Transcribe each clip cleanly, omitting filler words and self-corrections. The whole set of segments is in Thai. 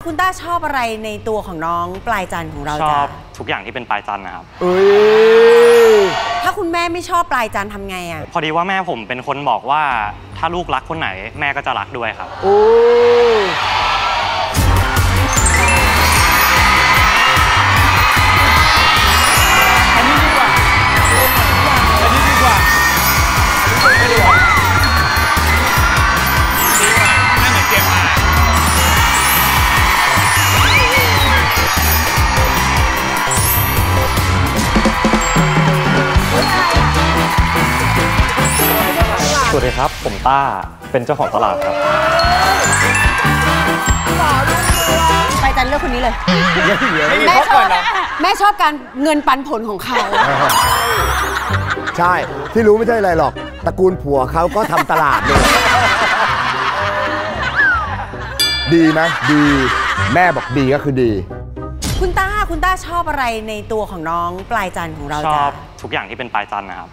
คุณต้าชอบอะไรในตัวของน้องปลายจันทร์ของเราชอบทุกอย่างที่เป็นปลายจันทร์นะครับถ้าคุณแม่ไม่ชอบปลายจันทร์ทำไงอ่ะพอดีว่าแม่ผมเป็นคนบอกว่าถ้าลูกรักคนไหนแม่ก็จะรักด้วยครับสวัสดีครับผมต้าเป็นเจ้าของตลาดครับปลายจันทร์เลือกคนนี้เลยแม่ชอบการเงินปันผลของเขาใช่ที่รู้ไม่ใช่อะไรหรอกตระกูลผัวเขาก็ทำตลาดเลยดีไหมดีแม่บอกดีก็คือดีคุณต้าชอบอะไรในตัวของน้องปลายจันทร์ของเราชอบทุกอย่างที่เป็นปลายจันทร์นะครับ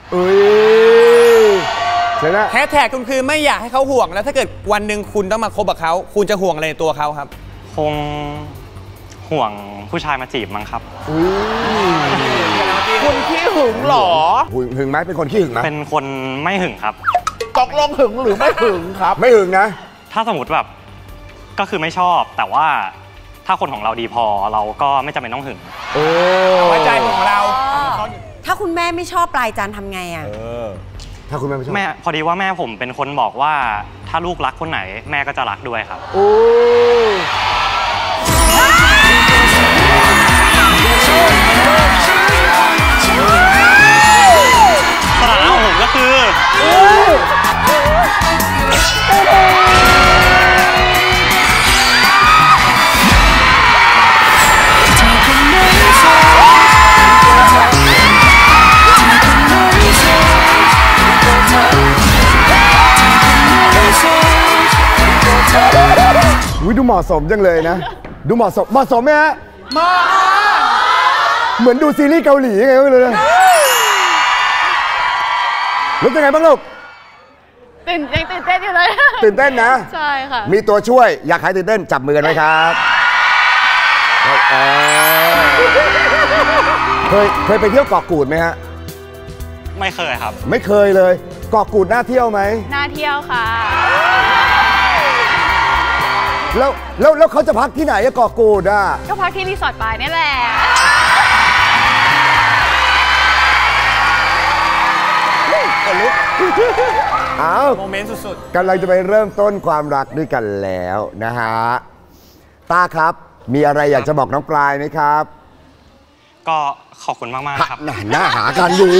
แฮชแท็กคุณคือไม่อยากให้เขาห่วงแล้วถ้าเกิดวันหนึ่งคุณต้องมาคบกับเขาคุณจะห่วงอะไรในตัวเขาครับคงห่วงผู้ชายมาจีบมั้งครับคุณขี้หึงหรอหึงไหมเป็นคนขี้หึงไหมเป็นคนไม่หึงครับตกลงหึงหรือไม่หึงครับไม่หึงนะถ้าสมมติแบบก็คือไม่ชอบแต่ว่าถ้าคนของเราดีพอเราก็ไม่จำเป็นต้องหึงไว้ใจของเราถ้าคุณแม่ไม่ชอบปลายจันทร์ทำไงอ่ะถ้าคุณแม่ไม่ชอบพอดีว่าแม่ผมเป็นคนบอกว่าถ้าลูกรักคนไหนแม่ก็จะรักด้วยครับสถานะของผมก็คือดูเหมาะสมจังเลยนะดูเหมาะสมไหมฮะเหมือนดูซีรีส์เกาหลีไงไม่รู้เลยรู้สึกไงบ้างลูกยังตื่นเต้นอยู่เลยตื่นเต้นนะใช่ค่ะมีตัวช่วยอยากให้ตื่นเต้นจับมือกันไหมครับเคยไปเที่ยวเกาะกูดไหมฮะไม่เคยครับไม่เคยเลยเกาะกูดน่าเที่ยวไหมน่าเที่ยวค่ะแล้วเขาจะพักที่ไหนเกาะกูดอ่ะก็พักที่รีสอร์ทปายนี่แหละโมเมนต์สุดๆกำลังจะไปเริ่มต้นความรักด้วยกันแล้วนะฮะต้าครับมีอะไรอยากจะบอกน้องปลายไหมครับก็ขอบคุณมากๆครับหน้าหากันดี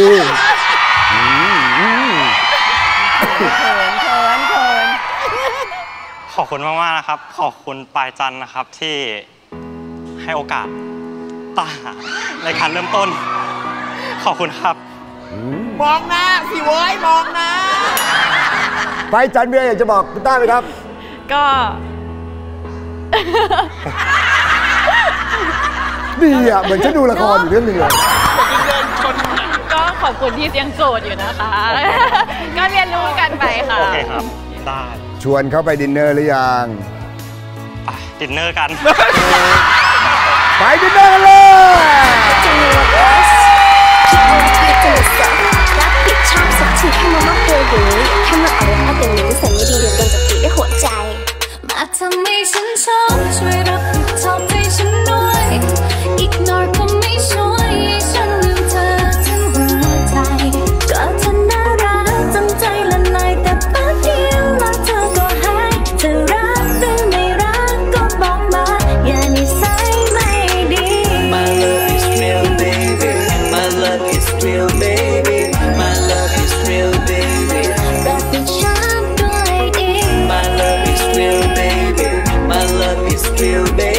ขอบคุณมากๆนะครับขอบคุณปลายจันทร์นะครับที่ให้โอกาสต้าในการเริ่มต้นขอบคุณครับมองนะสิเว้ยมองนะปลายจันทร์มีอะไรอยากจะบอกคุณต้าไหมครับก็ดีอ่ะเหมือนฉันดูละครอยู่เรื่องนึงเลยก็ขอบคุณที่ยังโสดอยู่นะคะก็เรียนรู้กันไปค่ะโอเคครับได้ชวนเขาไปดินเนอร์หรือยังไปดินเนอร์กันไปดินเนอร์กันเลยรักผิดชอบสักทีให้มามอบตัวอย่างนี้แค่มาเอารักอย่างนี้ใส่ไม่ดีเดี๋ยวโดนจับผิดด้วยหัวใจมาทำให้ฉันชอบช่วยรับผิดชอบให้ฉันด้วยอีกหน่อยก็ไม่ช่วยให้ฉันลืมเธอทั้งหัวใจก็เธอน่ารักจนใจละลายแต่แป๊บเดียวแล้วเธอก็หายจะรักหรือไม่รักก็บอกมาอย่านิสัยไม่ดี My love is real baby My love is real baby My love is real baby รักเป็นฉันด้วยอีก My love is real baby My love is real baby